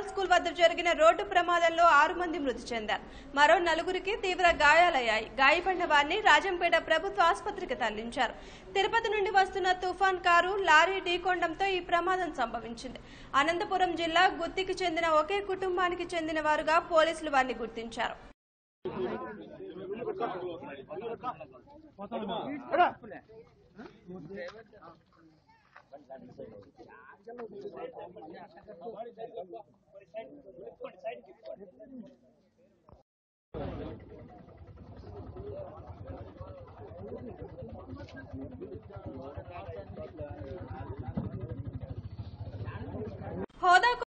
School వద్ద జరిగిన road ప్రమాదంలో 6 మంది మృతి చెందారు. మరో 4కి తీవ్ర గాయాలయ్యాయి. గాయపడిన వారిని రాజంపేట ప్రభుత్వ ఆసుపత్రికి తరలించారు. తిరుపతి నుండి వస్తున్న తుఫాన్ కారు లారీ ఢీకొనడంతో ఈ ప్రమాదం సంభవించింది. అనంతపురం జిల్లా గుత్తికి చెందిన ఒకే కుటుంబానికి చెందిన వారుగా పోలీసులు వారిని గుర్తించారు. హోదా